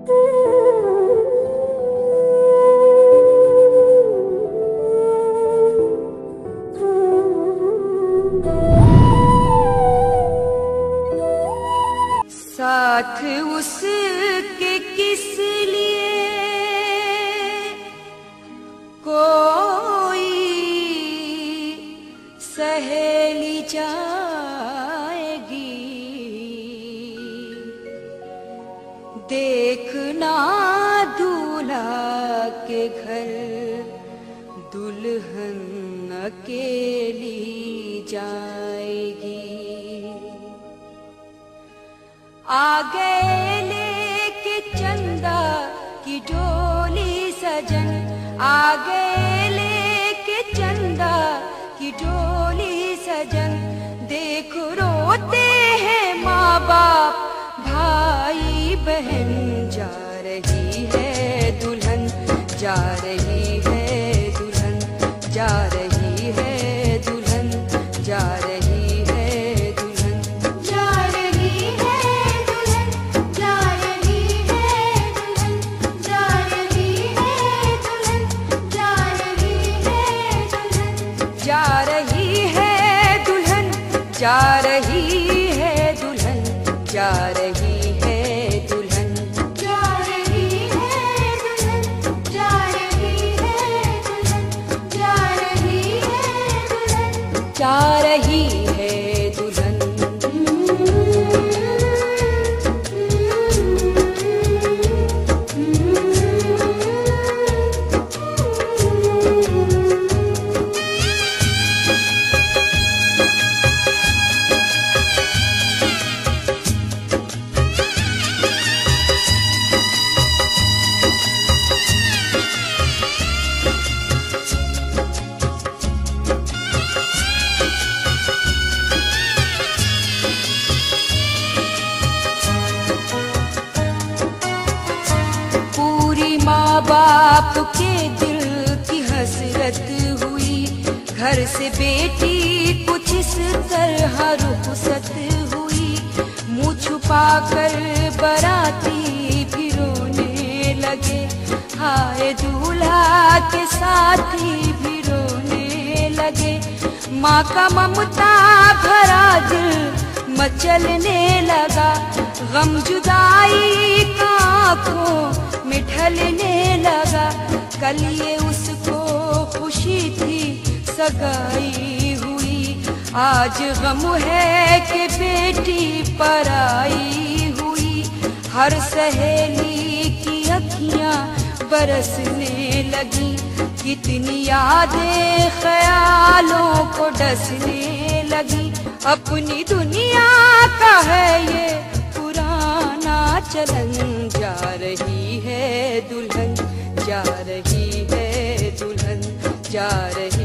साथ उसके किस लिए कोई सहेली जाएगी, देखना दूल्हा के घर दुल्हन अकेली जाएगी। आगे लेके चंदा की डोली सजन, आगे लेके चंदा की डोली सजन, देखो रोते हैं माँ बाप भाई बहन, जा रही है दुल्हन, जा रही है दुल्हन, जा रही है दुल्हन, जा रही है दुल्हन, जा रही है दुल्हन, जा रही है दुल्हन, जा रही है दुल्हन, जा रही है दुल्हन, जा रही है दुल्हन, जा रही है दुल्हन, जा रही है दुल्हन, जा रही है दुल्हन, जा रही है दुल्हन, जा रही है दुल्हन, जा रही है दुल्हन। माँ बाप के दिल की हसरत हुई, घर से बेटी कुछ इस तरह रुखसत हुई, मुँह छुपा कर बराती भी रोने लगे, हाय दूल्हा के साथी भी रोने लगे। माँ का ममता भरा दिल मचलने लगा, गम जुदाई का आँखों में ढलने लगा, कल ये उसको खुशी थी सगाई हुई, आज गम है कि बेटी पराई हुई। हर सहेली की अखियाँ बरसने लगी, कितनी यादें ख्यालों को डसने लगी, अपनी दुनिया का है ये पुराना चलन, जा रही है दुल्हन, जा रही है दुल्हन, जा रही